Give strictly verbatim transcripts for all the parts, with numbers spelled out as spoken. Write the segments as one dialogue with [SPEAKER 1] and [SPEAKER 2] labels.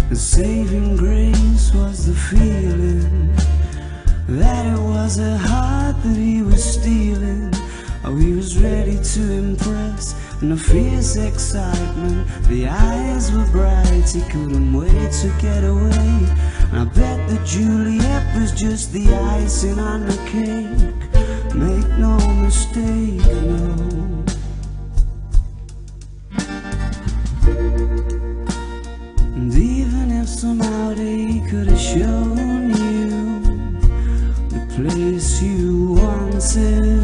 [SPEAKER 1] The saving grace was the feeling that it was a heart that he was stealing. Oh, he was ready to impress, and a fierce excitement. The eyes were bright, he couldn't wait to get away. And I bet that Juliet was just the icing on the cake. Make no mistake, no. And even if somehow they could have shown you the place you wanted,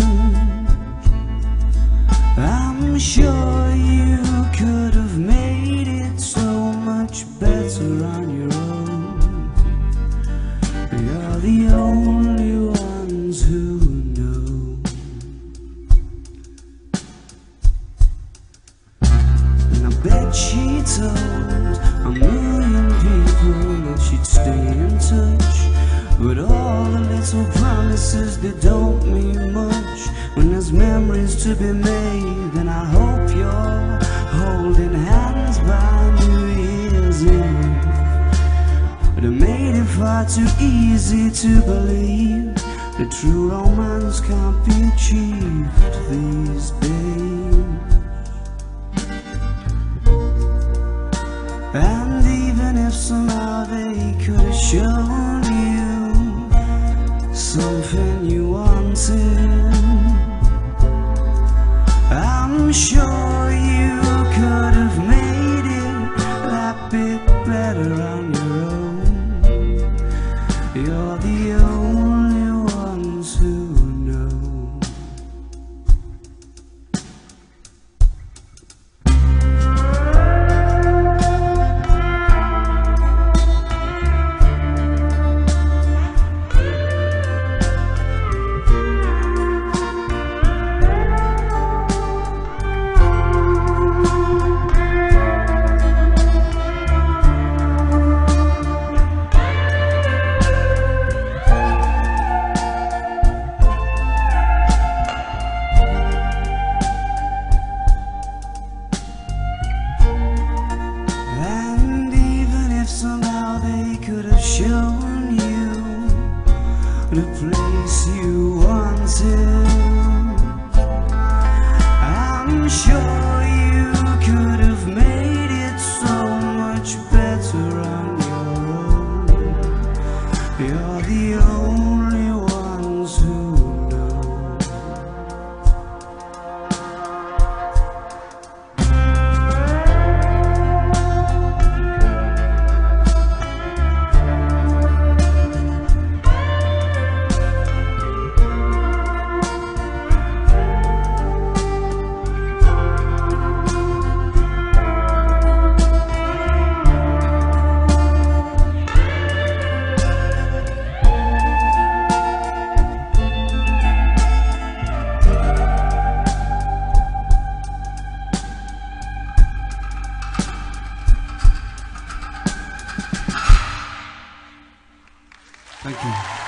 [SPEAKER 1] I'm sure you could have made it so much better on your own. You're the only ones who know. And I bet she told a million people that she'd stay in touch, but all the little promises, they don't mean much when there's memories to be made. And I hope you're holding hands by New Year's Eve. But it made it far too easy to believe that true romance can't be achieved these days. And even if somehow they could have shown you something you wanted, I'm sure you could have made it that bit better on your own. You're the only ones who know. Shown you the place you wanted, I'm sure you could have made it so much better on your own. You're the only ones who know. Thank you.